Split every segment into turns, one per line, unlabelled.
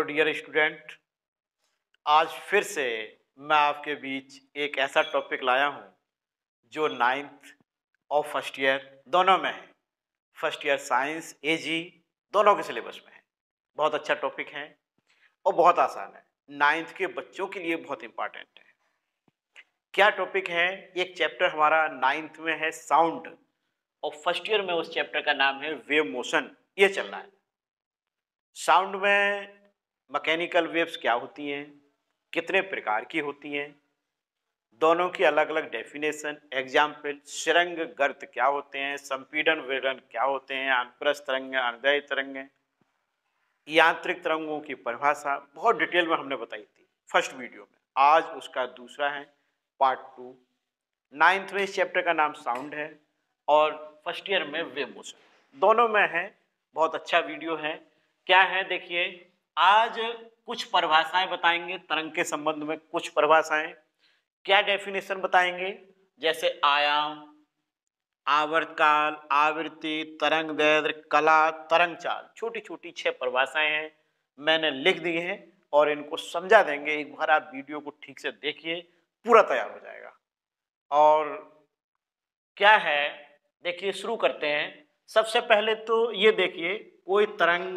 Dear student, आज फिर से मैं आपके बीच एक ऐसा टॉपिक लाया हूँ जो नाइन्थ और फर्स्ट ईयर दोनों में है। फर्स्ट ईयर साइंस एजी दोनों के सिलेबस में है। बहुत अच्छा टॉपिक है और बहुत आसान है, नाइन्थ के बच्चों के लिए बहुत इंपॉर्टेंट है। क्या टॉपिक है? एक चैप्टर हमारा नाइन्थ में है साउंड और फर्स्ट ईयर में उस चैप्टर का नाम है वेव मोशन। ये चल रहा है। साउंड में मैकेनिकल वेव्स क्या होती हैं, कितने प्रकार की होती हैं, दोनों की अलग अलग डेफिनेशन, एग्जाम्पल, सुरंग गर्त क्या होते हैं, संपीड़न विवरण क्या होते हैं, अनुप्रस्थ तरंग, अनुदैर्ध्य तरंग, यांत्रिक तरंगों की परिभाषा बहुत डिटेल में हमने बताई थी फर्स्ट वीडियो में। आज उसका दूसरा है पार्ट 2। नाइन्थ में इस चैप्टर का नाम साउंड है और फर्स्ट ईयर में वेव मोशन दोनों में है। बहुत अच्छा वीडियो है। क्या है देखिए, आज कुछ परिभाषाएं बताएंगे तरंग के संबंध में, कुछ परिभाषाएं, क्या डेफिनेशन बताएंगे, जैसे आयाम, आवर्तकाल, आवृत्ति, तरंग दैर्ध्य, कला, तरंग चाल, छोटी छोटी 6 परिभाषाएं हैं, मैंने लिख दी हैं और इनको समझा देंगे। एक बार आप वीडियो को ठीक से देखिए, पूरा तैयार हो जाएगा। और क्या है देखिए, शुरू करते हैं। सबसे पहले तो ये देखिए, कोई तरंग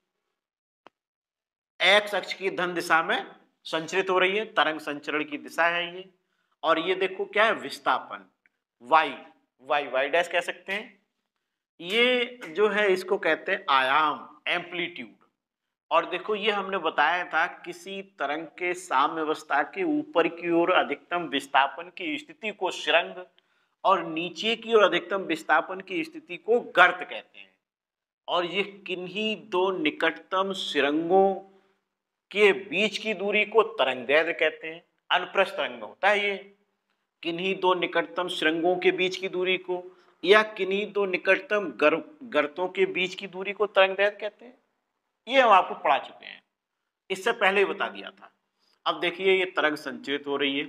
एक्स अक्ष की धन दिशा में संचरित हो रही है, तरंग संचरण की दिशा है ये। और ये देखो क्या है, विस्थापन वाई, वाई डैश कह सकते हैं। ये जो है इसको कहते हैं आयाम, एम्पलीट्यूड। और देखो ये हमने बताया था, किसी तरंग के साम्यावस्था के ऊपर की ओर अधिकतम विस्थापन की स्थिति को सुरंग और नीचे की ओर अधिकतम विस्थापन की स्थिति को गर्त कहते हैं। और ये किन्हीं दो निकटतम सुरंगों के बीच की दूरी को तरंग दैर्ध्य कहते हैं। अनुप्रस्थ तरंग में होता है ये, किन्हीं दो निकटतम सुरंगों के बीच की दूरी को या किन्हीं दो निकटतम गर्तों के बीच की दूरी को तरंग दैर्ध्य कहते हैं। ये हम आपको पढ़ा चुके हैं, इससे पहले ही बता दिया था। अब देखिए, ये तरंग संचरित हो रही है।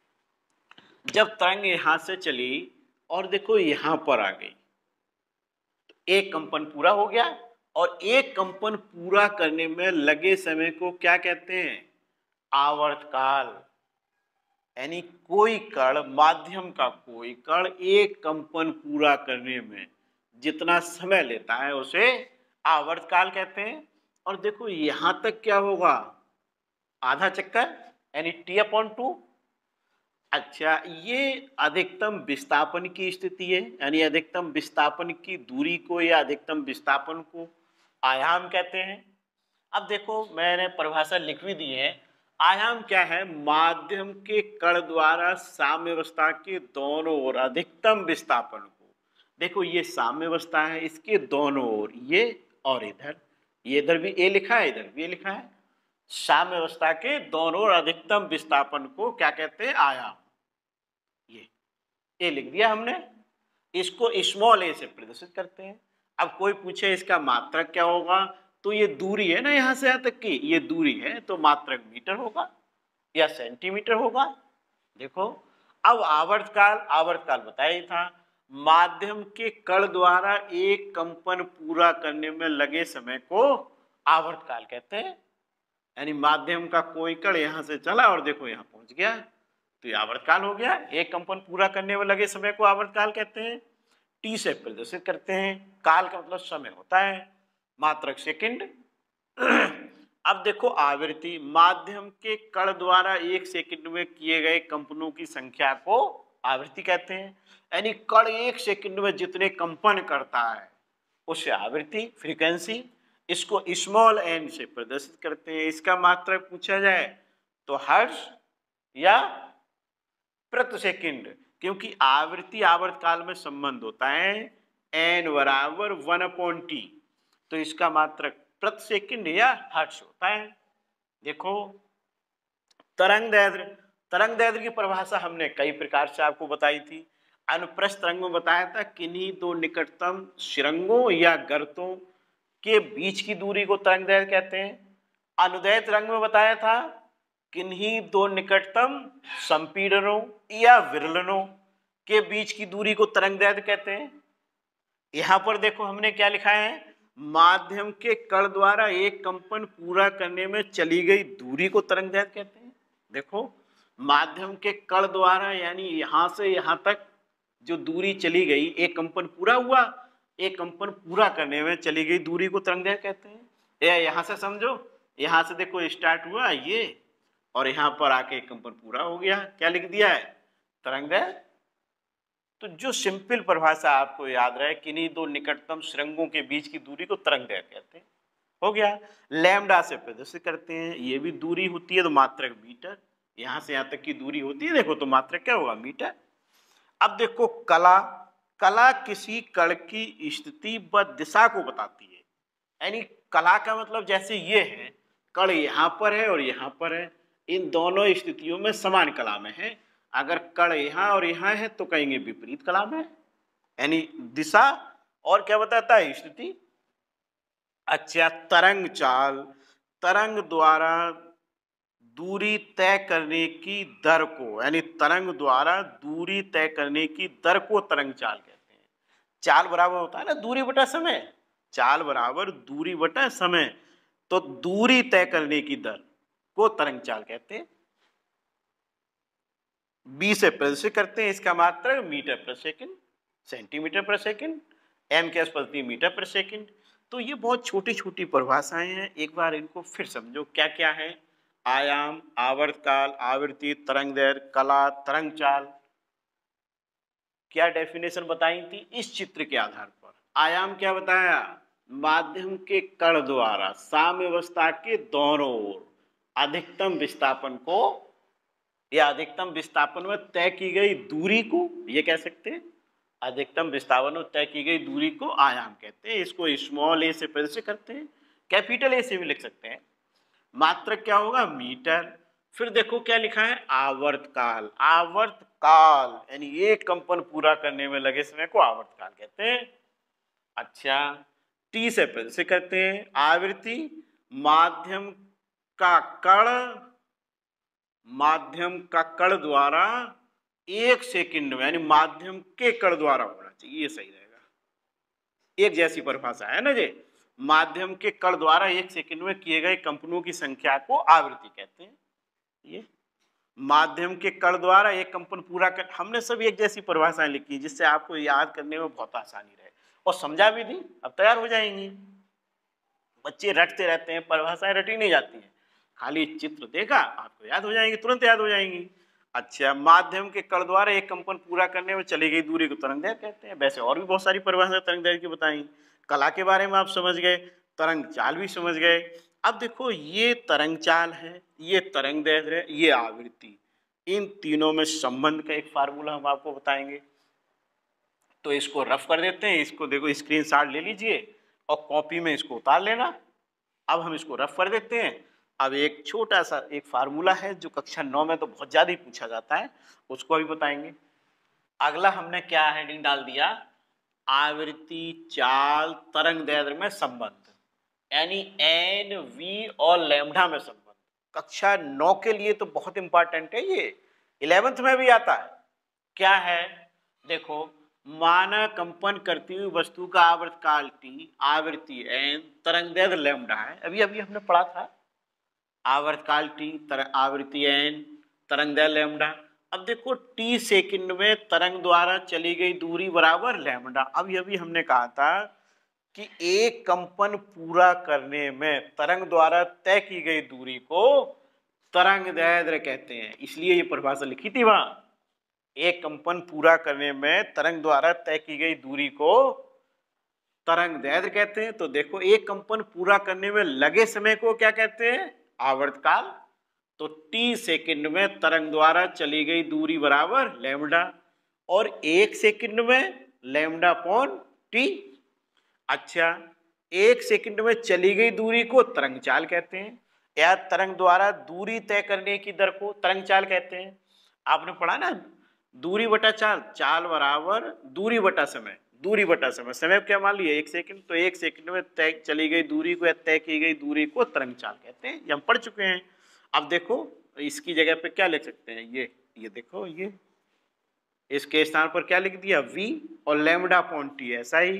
जब तरंग यहां से चली और देखो यहां पर आ गई, तो एक कंपन पूरा हो गया। और एक कंपन पूरा करने में लगे समय को क्या कहते हैं? आवर्तकाल। यानी कोई कण, माध्यम का कोई कण एक कंपन पूरा करने में जितना समय लेता है उसे आवर्तकाल कहते हैं। और देखो यहां तक क्या होगा, आधा चक्कर, यानी T/2। अच्छा, ये अधिकतम विस्थापन की स्थिति है, यानी अधिकतम विस्थापन की दूरी को या अधिकतम विस्थापन को आयाम कहते हैं। अब देखो मैंने परिभाषा लिख भी दी है। आयाम क्या है? माध्यम के कण द्वारा साम्यावस्था के दोनों ओर अधिकतम विस्थापन को, देखो ये साम्यावस्था है, इसके दोनों ओर, ये और इधर, ये इधर भी ए लिखा है, इधर भी ए लिखा है, साम्यावस्था के दोनों ओर अधिकतम विस्थापन को क्या कहते हैं? आयाम। ये ए लिख दिया हमने, इसको स्मॉल ए से प्रदर्शित करते हैं। अब कोई पूछे इसका मात्रक क्या होगा, तो ये दूरी है ना यहां से यहां तक की, ये दूरी है, तो मात्रक मीटर होगा या सेंटीमीटर होगा। देखो अब आवर्तकाल, आवर्तकाल बताया ही था, माध्यम के कण द्वारा एक कंपन पूरा करने में लगे समय को आवर्तकाल कहते हैं। यानी माध्यम का कोई कण यहां से चला और देखो यहां पहुंच गया, तो ये आवर्तकाल हो गया। एक कंपन पूरा करने में लगे समय को आवर्तकाल कहते हैं। टी से प्रदर्शित करते हैं, काल का मतलब समय होता है, मात्रक सेकंड। अब देखो आवृत्ति, माध्यम के कण द्वारा एक सेकंड में किए गए कंपनों की संख्या को आवृत्ति कहते हैं। यानी कण एक सेकंड में जितने कंपन करता है उसे आवृत्ति, फ्रीक्वेंसी। इसको स्मॉल एन से प्रदर्शित करते हैं। इसका मात्रक पूछा जाए तो हर्ट्ज या प्रति सेकंड, क्योंकि आवृत्ति आवर्तकाल में संबंध होता है n बराबर 1/t, तो इसका मात्रक प्रति सेकंड या हर्ट्ज होता है। देखो तरंग दैर्ध्य, तरंग दैर्ध्य की परिभाषा हमने कई प्रकार से आपको बताई थी। अनुप्रस्थ तरंग में बताया था, किन्हीं दो निकटतम सुरंगों या गर्तों के बीच की दूरी को तरंग दैर्ध्य कहते हैं। अनुदैर्ध्य तरंग में बताया था, किन्हीं दो निकटतम संपीड़नों या विरलनों के बीच की दूरी को तरंग दैर्ध्य कहते हैं। यहां पर देखो हमने क्या लिखा है, माध्यम के कण द्वारा एक कंपन पूरा करने में चली गई दूरी को तरंग दैर्घ्य कहते हैं। देखो माध्यम के कण द्वारा यानी यहां से यहां तक जो दूरी चली गई, एक कंपन पूरा हुआ, एक कंपन पूरा करने में चली गई दूरी को तरंग दैर्घ्य कहते हैं। यहां से समझो, यहां से देखो स्टार्ट हुआ ये और यहां पर आके एक कंपन पूरा हो गया, क्या लिख दिया है? तरंग दैर्घ्य। तो जो सिंपल परिभाषा आपको याद रहे, किन्हीं दो निकटतम सुरंगों के बीच की दूरी को तरंग दैर्घ्य कहते हैं। हो गया। लैम्डा से प्रदर्शित करते हैं, ये भी दूरी होती है तो मात्रक मीटर, यहां से यहां तक की दूरी होती है देखो तो मात्रक क्या होगा? मीटर। अब देखो कला, कला किसी कण की स्थिति व दिशा को बताती है। यानी कला का मतलब जैसे ये है, कण यहाँ पर है और यहाँ पर है, इन दोनों स्थितियों में समान कला में है। अगर कण यहाँ और यहाँ है तो कहेंगे विपरीत कला में, यानी दिशा। और क्या बताता है? स्थिति। अच्छा, तरंग चाल, तरंग द्वारा दूरी तय करने की दर को, यानी तरंग द्वारा दूरी तय करने की दर को तरंग चाल कहते हैं। चाल बराबर होता है ना दूरी बटा समय, चाल बराबर दूरी बटा समय, तो दूरी तय करने की दर को तरंग चाल कहते हैं। बी से प्रदर्शित करते हैं, इसका मात्रक मीटर प्रति सेकंड, सेंटीमीटर प्रति सेकंड, एम के प्रति मीटर प्रति सेकंड। तो ये बहुत छोटी छोटी परिभाषाएं हैं, एक बार इनको फिर समझो क्या क्या है। आयाम, आवर्तकाल, आवृत्ति, तरंग दैर्घ्य, कला, तरंग चाल, क्या डेफिनेशन बताई थी इस चित्र के आधार पर। आयाम क्या बताया? माध्यम के कण द्वारा साम्यावस्था के दोनों ओर अधिकतम विस्थापन को या अधिकतम विस्थापन में तय की गई दूरी को, ये कह सकते हैं अधिकतम विस्थापन में तय की गई दूरी को आयाम कहते हैं। इसको स्मॉल ए से प्रदर्शित करते हैं, कैपिटल ए से भी लिख सकते हैं। मात्रक क्या होगा? मीटर। फिर देखो क्या लिखा है? आवर्तकाल, आवर्तकाल यानी एक कंपन पूरा करने में लगे समय को आवर्तकाल कहते हैं। अच्छा, टी से प्रदर्शित करते हैं आवृत्ति, माध्यम का कण, माध्यम का कण द्वारा एक सेकंड में, यानी माध्यम के कण द्वारा होना चाहिए, ये सही रहेगा। एक जैसी परिभाषा है ना जी। माध्यम के कण द्वारा एक सेकंड में किए गए कंपनों की संख्या को आवृत्ति कहते हैं। ये माध्यम के कण द्वारा एक कंपन पूरा कर, हमने सब एक जैसी परिभाषाएं लिखी जिससे आपको याद करने में बहुत आसानी रहे और समझा भी दी, अब तैयार हो जाएंगी। बच्चे रटते रहते हैं, परिभाषाएं रटी नहीं जाती हैं, खाली चित्र देखा आपको याद हो जाएंगी, तुरंत याद हो जाएंगी। अच्छा, माध्यम के कण द्वारा एक कंपन पूरा करने में चली गई दूरी को तरंग दैर्घ्य कहते हैं। वैसे और भी बहुत सारी परिभाषाएं तरंग दैर्घ्य की बताई। कला के बारे में आप समझ गए, तरंग चाल भी समझ गए। अब देखो ये तरंग चाल है, ये तरंग दैर्घ्य है, ये आवृत्ति, इन तीनों में संबंध का एक फार्मूला हम आपको बताएंगे। तो इसको रफ कर देते हैं, इसको देखो स्क्रीनशॉट ले लीजिए और कॉपी में इसको उतार लेना। अब हम इसको रफ कर देते हैं। अब एक छोटा सा एक फार्मूला है जो कक्षा 9 में तो बहुत ज्यादा ही पूछा जाता है, उसको अभी बताएंगे। अगला हमने क्या हेडिंग डाल दिया? आवृत्ति, चाल, तरंग दैर्घ्य में संबंध, यानी एन, वी और लैम्डा में संबंध। कक्षा 9 के लिए तो बहुत इंपॉर्टेंट है ये, 11th में भी आता है। क्या है? देखो, माना कंपन करती हुई वस्तु का आवर्तकाल टी, आवृत्ति एन, तरंग दैर्घ्य लैम्डा है। अभी अभी हमने पढ़ा था आवर्तकाल टी, आवृत्ति एन, तरंग दैर्घ्य लैम्डा। अब देखो टी सेकंड में तरंग द्वारा चली गई दूरी बराबर लैम्डा। अभी अभी हमने कहा था कि एक कंपन पूरा करने में तरंग द्वारा तय की गई दूरी को तरंग दैर्घ्य कहते हैं, इसलिए ये परिभाषा लिखी थी वहां। एक कंपन पूरा करने में तरंग द्वारा तय की गई दूरी को तरंग दैर्घ्य कहते हैं। तो देखो एक कंपन पूरा करने में लगे समय को क्या कहते हैं? आवर्तकाल। तो टी सेकंड में तरंग द्वारा चली गई दूरी बराबर लैम्डा, और एक सेकंड में लैम्डा अपॉन टी। अच्छा, एक सेकंड में चली गई दूरी को तरंग चाल कहते हैं, या तरंग द्वारा दूरी तय करने की दर को तरंग चाल कहते हैं। आपने पढ़ा ना, दूरी बटा चाल, चाल बराबर दूरी बटा समय, दूरी बटा समय, समय क्या मान लिया? एक सेकंड, तो एक सेकंड में तय चली गई दूरी को या तय की गई दूरी को तरंग चाल कहते हैं, ये हम पढ़ चुके हैं। अब देखो इसकी जगह पे क्या लिख सकते हैं? ये देखो, ये इसके स्थान पर क्या लिख दिया? v और लैम्डा अपॉन टी। ऐसा ही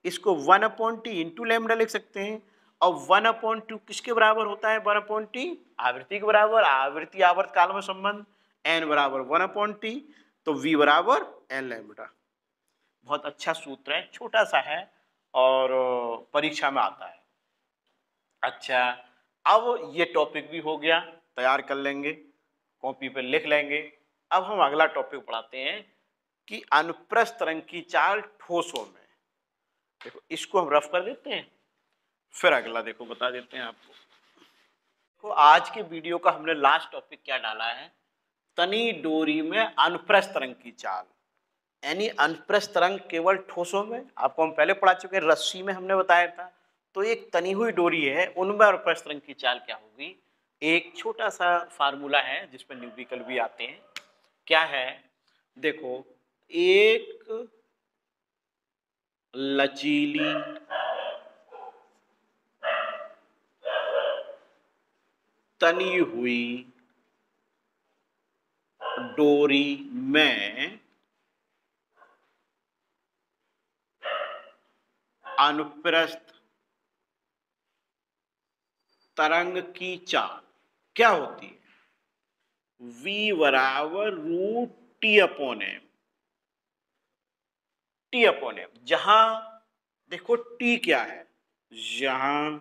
इसको 1/t इंटू लैम्डा लिख सकते हैं। और 1/2 किसके बराबर होता है? 1/t आवृत्ति के बराबर, आवृत्ति आवर्त काल में संबंध, n बराबर 1/t, तो v बराबर n लैम्डा। बहुत अच्छा सूत्र है, छोटा सा है और परीक्षा में आता है। अच्छा, अब ये टॉपिक भी हो गया, तैयार कर लेंगे, कॉपी पे लिख लेंगे। अब हम अगला टॉपिक पढ़ाते हैं कि अनुप्रस्थ तरंग की चाल ठोसों में। देखो इसको हम रफ कर देते हैं, फिर अगला देखो बता देते हैं आपको। देखो आज के वीडियो का हमने लास्ट टॉपिक क्या डाला है? तनी डोरी में अनुप्रस्थ तरंग की चाल, यानी अनुप्रस्थ तरंग केवल ठोसों में। आपको हम पहले पढ़ा चुके हैं, रस्सी में हमने बताया था। तो एक तनी हुई डोरी है, उनमें अनुप्रस्थ तरंग की चाल क्या होगी? एक छोटा सा फार्मूला है जिसमें न्यूमेरिकल भी आते हैं। क्या है? देखो, एक लचीली तनी हुई डोरी में अनुप्रस्थ तरंग की चाल क्या होती है? v बराबर √t/m। t/m जहां देखो t क्या है? जहां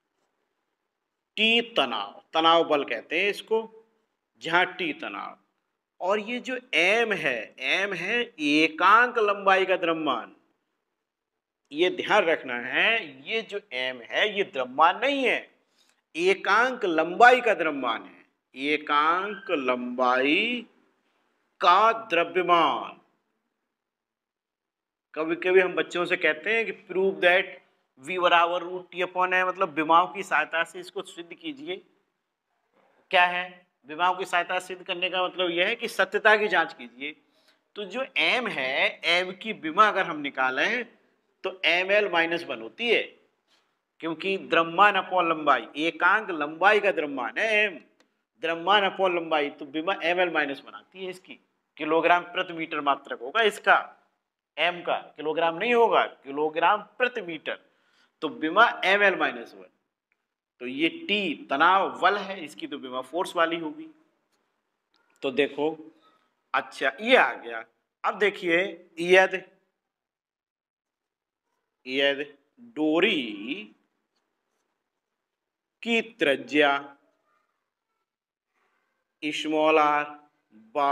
t तनाव, तनाव बल कहते हैं इसको, जहां t तनाव, और ये जो m है एकांक लंबाई का द्रव्यमान। ये ध्यान रखना है, ये जो m है ये द्रव्यमान नहीं है, एकांक लंबाई का द्रव्यमान है, एकांक लंबाई का द्रव्यमान। कभी कभी हम बच्चों से कहते हैं कि प्रूव दैट v बराबर √t/m, मतलब विमाओं की सहायता से इसको सिद्ध कीजिए। क्या है? विमाओं की सहायता से सिद्ध करने का मतलब यह है कि सत्यता की जांच कीजिए। तो जो m है, m की विमा अगर हम निकालें तो ml-1 होती है, क्योंकि द्रव्यमान अपॉन लंबाई, एकांक लंबाई का द्रव्यमान है m, द्रव्यमान अपॉन लंबाई, तो विमा ml- बनाती है इसकी। किलोग्राम प्रति मीटर मात्रक होगा इसका, m का, किलोग्राम नहीं होगा, किलोग्राम प्रति मीटर। तो विमा ml-1, तो ये t तनाव बल है, इसकी तो विमा फोर्स वाली होगी। तो देखो, अच्छा ये आ गया। अब देखिए, यदि डोरी की त्रिज्या स्मॉल r व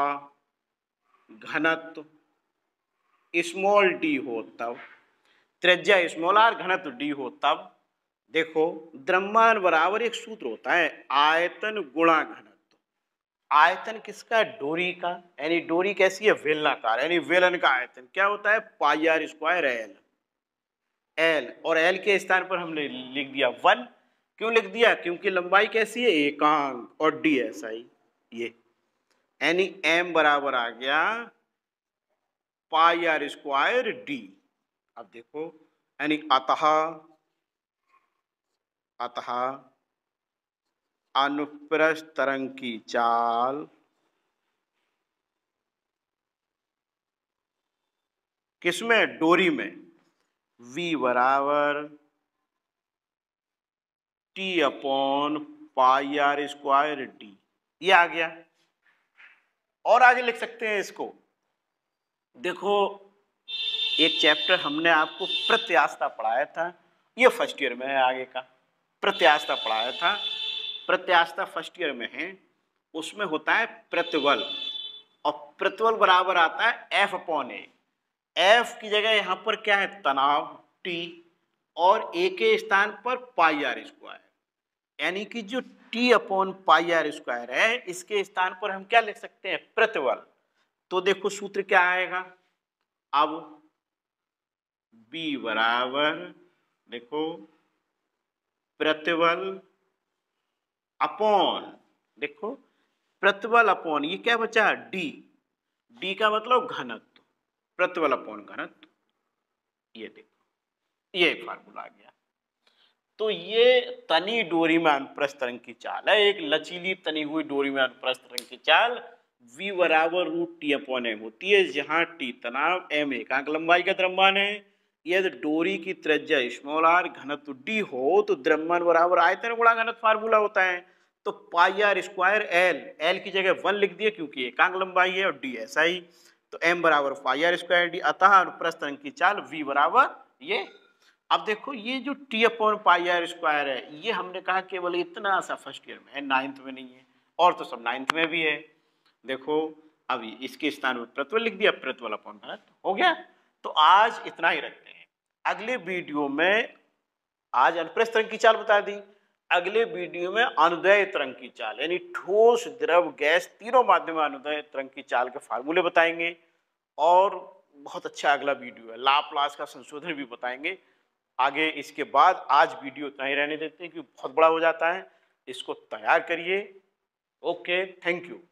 घनत्व स्मॉल d हो, तब त्रिज्या स्मॉल r घनत्व d हो, तब देखो द्रव्यमान बराबर एक सूत्र होता है, आयतन गुणा घनत्व। आयतन किसका? डोरी का, यानी डोरी कैसी है? बेलनाकार, यानी बेलन का आयतन क्या होता है? πr² L, और L के स्थान पर हमने लिख दिया 1। क्यों लिख दिया? क्योंकि लंबाई कैसी है? एकांक, और d ऐसा ही, ये यानी m बराबर आ गया πr²d। अब देखो, यानी अतः अनुप्रस्थ तरंग की चाल किसमें? डोरी में v बराबर t/πr²d, ये आ गया। और आगे लिख सकते हैं इसको। देखो, एक चैप्टर हमने आपको प्रत्यास्थता पढ़ाया था, ये फर्स्ट ईयर में है, आगे का प्रत्यास्थता पढ़ाया था। प्रत्यास्थता फर्स्ट ईयर में है, उसमें होता है प्रतिबल, और प्रतिबल बराबर आता है F/A। F की जगह यहां पर क्या है? तनाव T, और A के स्थान पर πr², यानी कि जो T/πr² है, इसके स्थान पर हम क्या लिख सकते हैं? प्रतिबल। तो देखो सूत्र क्या आएगा अब? B बराबर, देखो, प्रतिबल अपॉन, देखो प्रतिबल अपॉन, ये क्या बचा? D, D का मतलब घनत्व, प्रतिबल अपॉन घनत्व। ये देखो, ये एक फार्मूला आ गया। तो ये तनी डोरी में अनुप्रस्थ तरंग की चाल है, एक लचीली तनी हुई डोरी में अनुप्रस्थ तरंग की चाल v बराबर √t/m होती है, जहां t तनाव, m एकांक लंबाई का द्रव्यमान है, यदि डोरी की त्रिज्या स्मॉल आर घनत्व डी हो तो द्रव्यमान बराबर आयतन गुणा घनत्व फार्मूला होता है। तो pi R square L, L की जगह 1 लिख दिया क्योंकि एकांक लंबाई है और डी ऐसा ही। तो एम बराबर पाई आर स्क्वायर डी, अतः अनुप्रस्थ तरंग की चाल वी बराबर ये। अब देखो ये जो T upon pi R square है ये हमने कहा केवल इतना सा फर्स्ट ईयर में है, 9th में नहीं है, और तो सब 9th में भी है। देखो अभी इसके स्थान पर प्रतिबल लिख दिया, प्रतिबल अपॉन घनत्व हो गया। तो आज इतना ही रखते हैं। अगले वीडियो में, आज अनुप्रस्थ तरंग की चाल बता दी, अगले वीडियो में अनुदैर्ध्य तरंग की चाल यानी ठोस द्रव गैस तीनों माध्यम में अनुदैर्ध्य तरंग की चाल के फार्मूले बताएंगे। और बहुत अच्छा अगला वीडियो है, लाप्लास का संशोधन भी बताएंगे आगे। इसके बाद आज वीडियो इतना ही रहने देते हैं क्योंकि बहुत बड़ा हो जाता है। इसको तैयार करिए। Okay, thank you.